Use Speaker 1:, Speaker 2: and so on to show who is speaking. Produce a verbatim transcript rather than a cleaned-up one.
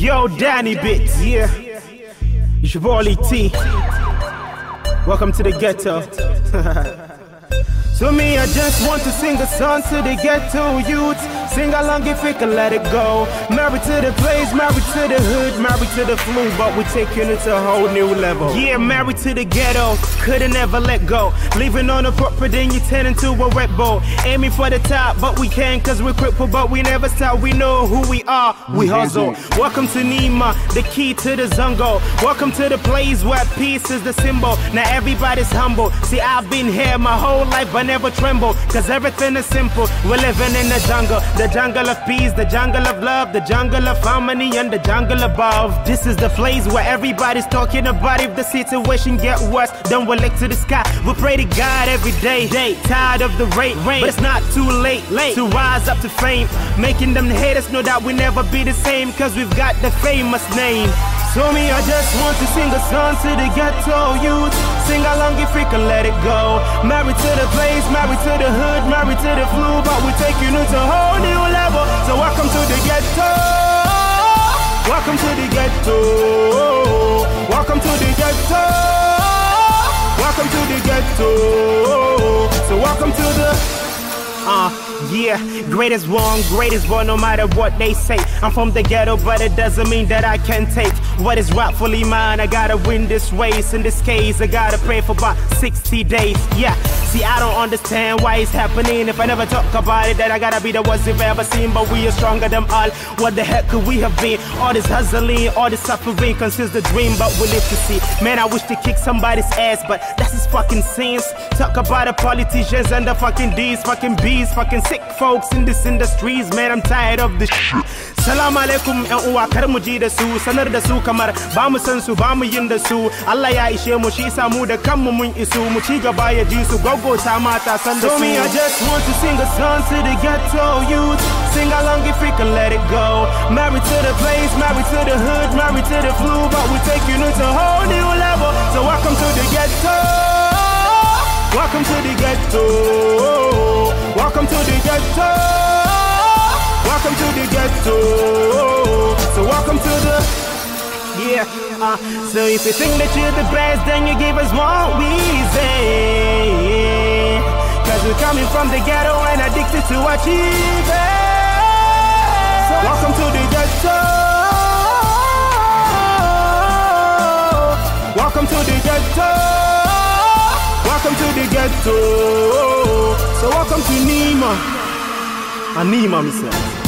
Speaker 1: Yo, Danny Bits, yeah. It's your boy T. Welcome to the ghetto. So me, I just want to sing a song to the ghetto youths. Sing along if we can let it go. Married to the place, married to the hood, married to the flu, but we taking it to a whole new level. Yeah, married to the ghetto, couldn't ever let go. Living on a property, then you turn into a Red Bull. Aiming for the top, but we can't cause we're crippled, but we never stop. We know who we are, we hustle. Welcome to Nima, the key to the Zungo. Welcome to the place where peace is the symbol. Now everybody's humble. See, I've been here my whole life, but never tremble, cause everything is simple. We're living in the jungle, the jungle of peace, the jungle of love, the jungle of harmony, and the jungle above. This is the place where everybody's talking about. If the situation get worse, then we'll look to the sky. We pray to God every day, day. Tired of the rain, rain, but it's not too late, late to rise up to fame. Making them haters know that we never be the same, cause we've got the famous name. So me, I just want to sing a song to the ghetto youth. Sing along if we can let it go. Married to the place, married to the hood, married to the flu, but we're taking it to a whole new level. So welcome to the ghetto. Welcome to the ghetto. Welcome to the ghetto. Welcome to the ghetto. So welcome to the Uh, yeah, greatest one, greatest one, no matter what they say. I'm from the ghetto, but it doesn't mean that I can take what is rightfully mine. I gotta win this race. In this case, I gotta pray for about sixty days. Yeah, see, I don't understand why it's happening. If I never talk about it, then I gotta be the worst you've ever seen. But we are stronger than all. What the heck could we have been? All this hustling, all this suffering considers the dream, but we live to see. Man, I wish to kick somebody's ass, but that's his fucking sins. Talk about the politicians and the fucking D's, fucking B's, fucking sick folks in this industries. Man, I'm tired of this shit. Salam alaikum yan uwa, kar mu ji da su, sanar da su kamar ba mu san su, ba mu yin da su. Allah ya ishe mu, shi sa mu da kanmu mun isu, mu ci gaba ya ji su, gaggauta mata san da su. So me, I just want to sing a song to the ghetto youth. Sing along if we can let it go. Married to the place, married to the hood, married to the flu, but we're taking it to a whole new level. So welcome to the ghetto. Welcome to the ghetto. Welcome to the ghetto. Welcome to the ghetto. So welcome to the yeah. Uh, so if you think that you're the best, then you give us what we say. Cause we're coming from the ghetto and addicted to achieving. So welcome to the ghetto. Welcome to the ghetto. Welcome to the ghetto. So welcome to Nima. And Nima, myself.